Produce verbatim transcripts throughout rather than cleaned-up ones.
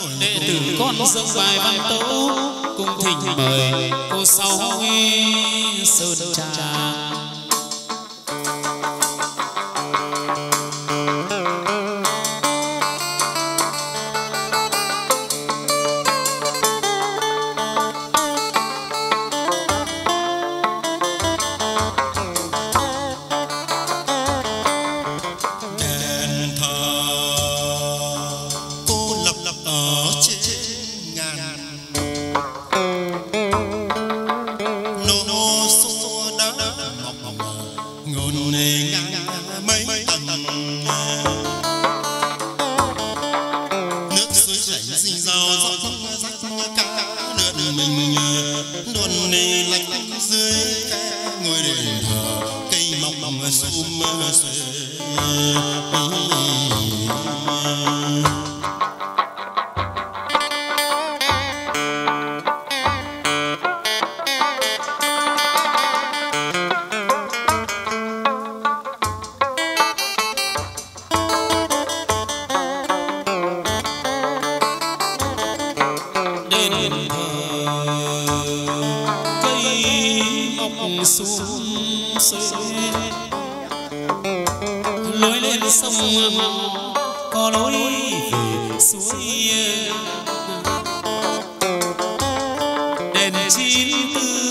đệ tử con dâng bài văn tấu cung thỉnh mời cô Sáu Sơn Trà. Lối lên sông có lối về suối, đèn chín tư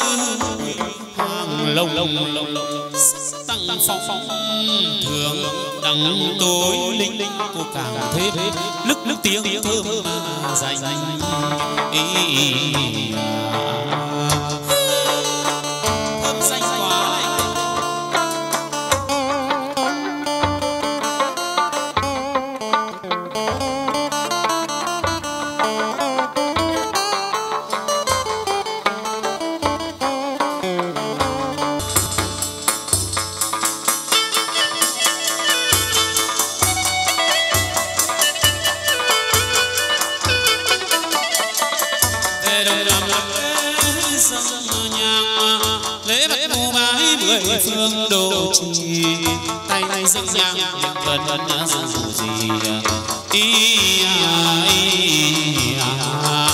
hàng lồng lồng lồng tăng phong phong thường đằng tối linh linh cô càng thế lức lức tiếng thơm dài dài phương đồ trì tay tay dựng nhang vần vần dù gì ý à, ý à.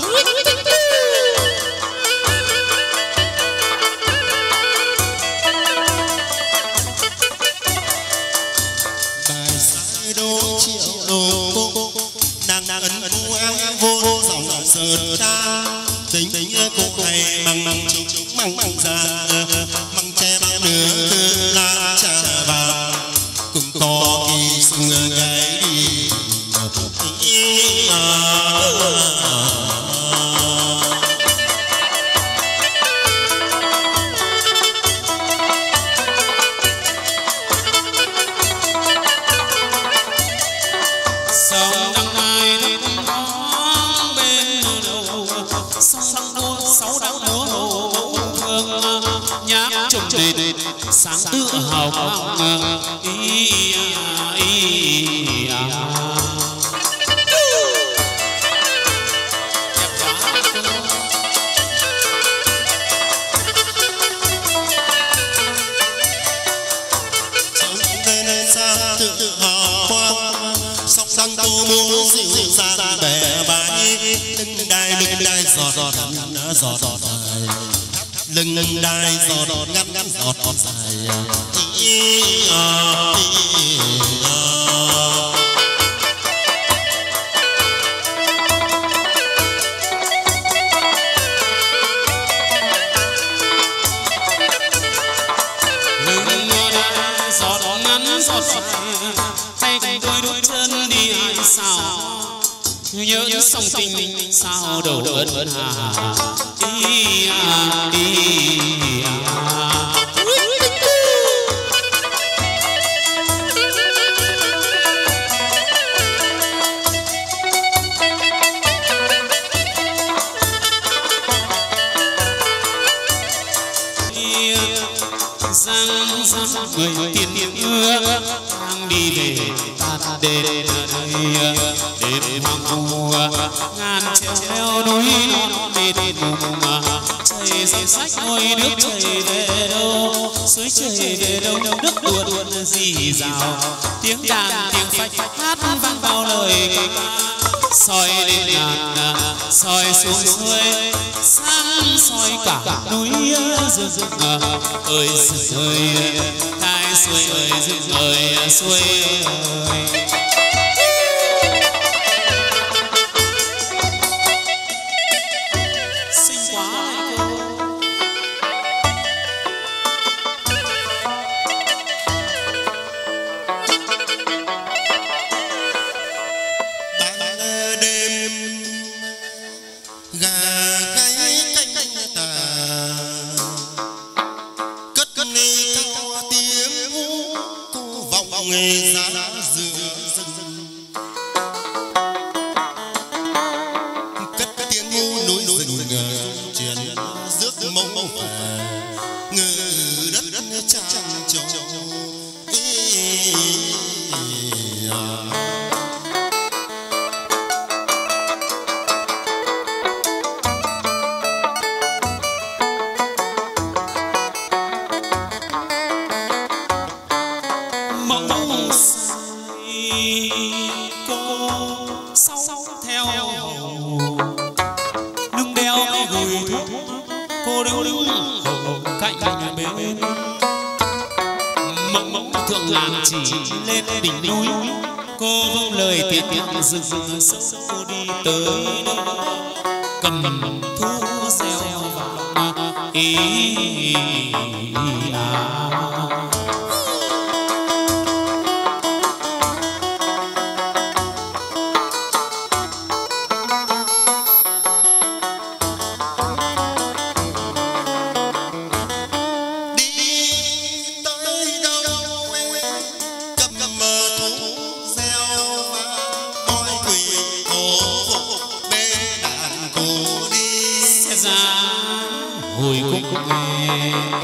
Bài sai đô triệu đồ nàng nàng ấn ấn vô dòng sơn ta tính tính cô hay bằng bằng chúc bằng bằng ra bằng che bằng nửa lá trà vàng cũng có kỳ sung gái đi sông đăng ai thấp thoáng bên đầu sông đua sáu đảo múa hậu phương nhạc trùng đền sáng tự hào quang ý à, ý à. Sang tô mô dịu dàng bẻ bái lưng đai lưng đai giọt giọt ngắn giọt giọt dài lưng lưng đai giọt ngắn ngắn giọt giọt dài ý à, ý à. Lưng đai giọt ngắn giọt dài tay cùng đôi đôi chân đi ai sao nhớ nhớ sông tình sao đầu ân ân hà ý à, ý à. Giang giang người tiền tiền ưa đang đi về ta đền nơi đêm hoang vu ngàn treo núi non mê tên mùng chảy dòng sách ngôi nước chảy về đâu suối chảy về đâu nước đuột đuột rì rào tiếng đàn tiếng phách hát vang bao lời ca. soi lên ngàn soi xuống suối sáng soi cả núi rừng ơi rừng ơi hai suối ơi rừng ơi suối ơi. Nghe giá giữa rừng cất tiếng ngu núi rừng truyền rước mong mong về ngự đất trang trầu. Sau theo lưng đeo gùi thuốc cô đứng đứng cạnh cạnh bên mộng mộng thượng ngàn chỉ lên đỉnh núi cô vâng lời tiếng tiếng rừng rừng sâu cô đi tới cầm thu xeo vào ý à. Hồi cung nghe